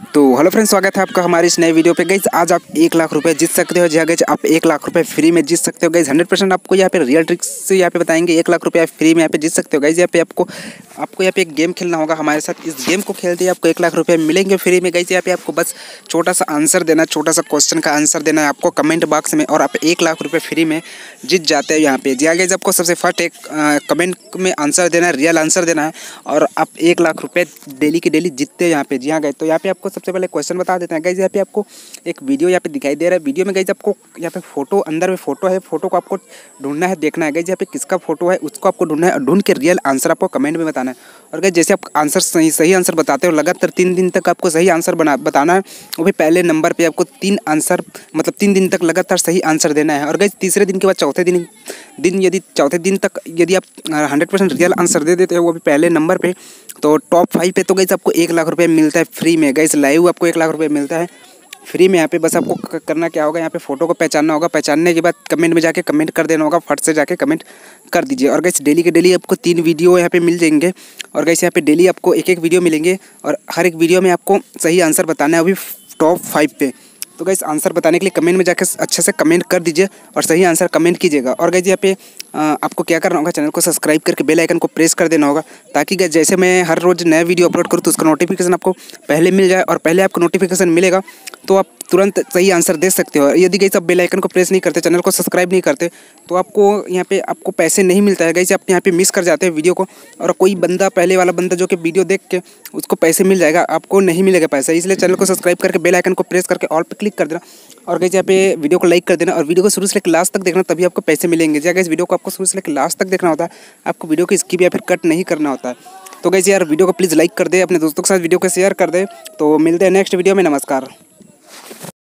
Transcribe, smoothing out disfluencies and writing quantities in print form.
तो hello friends, स्वागत है आपका हमारे इस नए वीडियो पे। गाइस आज आप 1 लाख रुपए जीत सकते हो। जी हाँ गाइस, आप 1 लाख रुपए फ्री में जीत सकते हो। गाइस 100% आपको यहाँ पे रियल ट्रिक्स से यहाँ पे बताएंगे। 1 लाख रुपए आप फ्री में यहाँ पे जीत सकते हो। गाइस यहाँ पे आपको यहाँ पे एक गेम खेलना होगा हमारे साथ। इस गेम को खेलते ही आपको 1 लाख रुपए मिलेंगे फ्री में। गाइस यहाँ पे आपको बस छोटा सा आंसर देना, छोटा सा क्वेश्चन का आंसर देना है आपको कमेंट बॉक्स में, और आप 1 लाख रुपए फ्री में जीत जाते हैं यहाँ पे। जी हाँ गाइस, आपको सबसे फर्स्ट एक कमेंट में आंसर देना है, रियल आंसर देना है, और आप 1 लाख रुपए डेली के डेली जीतते हैं यहाँ पे। जी हाँ गाइस, तो यहाँ पे आपको सबसे पहले क्वेश्चन बता देते हैं। गाइस यहाँ पे आपको एक वीडियो यहाँ पे दिखाई दे रहा है। वीडियो में गाइस आपको यहाँ पे फोटो, अंदर में फोटो है, फोटो को आपको ढूंढना है, देखना है। गाइस यहाँ पे किसका फोटो है उसको आपको ढूंढना है, और ढूंढ के रियल आंसर आपको कमेंट में बताना है। और गाइस जैसे आप आंसर सही आंसर बताते हो, लगातार 3 दिन तक आपको सही आंसर बताना है। वो भी पहले नंबर पर आपको 3 आंसर, मतलब 3 दिन तक लगातार सही आंसर देना है। और गाइस तीसरे दिन के बाद चौथे दिन तक यदि आप 100% रियल आंसर दे देते हो, वो भी पहले नंबर पे, तो टॉप 5 पे, तो गाइस आपको 1 लाख रुपए मिलता है फ्री में। गाइस लाइव आपको 1 लाख रुपए मिलता है फ्री में। यहाँ पे बस आपको करना क्या होगा, यहाँ पे फोटो को पहचानना होगा। पहचानने के बाद कमेंट में जाके कमेंट कर देना होगा, फट से जाके कमेंट कर दीजिए। और गाइस डेली के डेली आपको 3 वीडियो यहाँ पे मिल जाएंगे। और गाइस यहाँ पे डेली आपको एक वीडियो मिलेंगे, और हर एक वीडियो में आपको सही आंसर बताना है, वो भी टॉप 5 पे। तो गाइस आंसर बताने के लिए कमेंट में जाकर अच्छे से कमेंट कर दीजिए और सही आंसर कमेंट कीजिएगा। और गाइस यहाँ पे आपको क्या करना होगा, चैनल को सब्सक्राइब करके बेल आइकन को प्रेस कर देना होगा, ताकि गाइस जैसे मैं हर रोज़ नया वीडियो अपलोड करूँ तो उसका नोटिफिकेशन आपको पहले मिल जाए। और पहले आपको नोटिफिकेशन मिलेगा तो आप तुरंत सही आंसर दे सकते हो। यदि गाइस आप बेल आइकन को प्रेस नहीं करते, चैनल को सब्सक्राइब नहीं करते, तो आपको यहाँ पे आपको पैसे नहीं मिलता है। गाइस आप यहाँ पे मिस कर जाते हैं वीडियो को, और कोई बंदा, पहले वाला बंदा जो कि वीडियो देख के उसको पैसे मिल जाएगा, आपको नहीं मिलेगा पैसा। इसलिए चैनल को सब्सक्राइब करके बेल आइकन को प्रेस करके ऑल पे क्लिक कर देना। और गाइस यहाँ पे वीडियो को लाइक कर देना, और वीडियो को शुरू से लेकर लास्ट तक देखना, तभी आपको पैसे मिलेंगे। जी गाइस, वीडियो को आपको शुरू से लेकर लास्ट तक देखना होता है, आपको वीडियो को स्किप या फिर कट नहीं करना होता है। तो गाइस यार वीडियो को प्लीज़ लाइक कर दे, अपने दोस्तों के साथ वीडियो को शेयर कर दे। तो मिलते हैं नेक्स्ट वीडियो में। नमस्कार।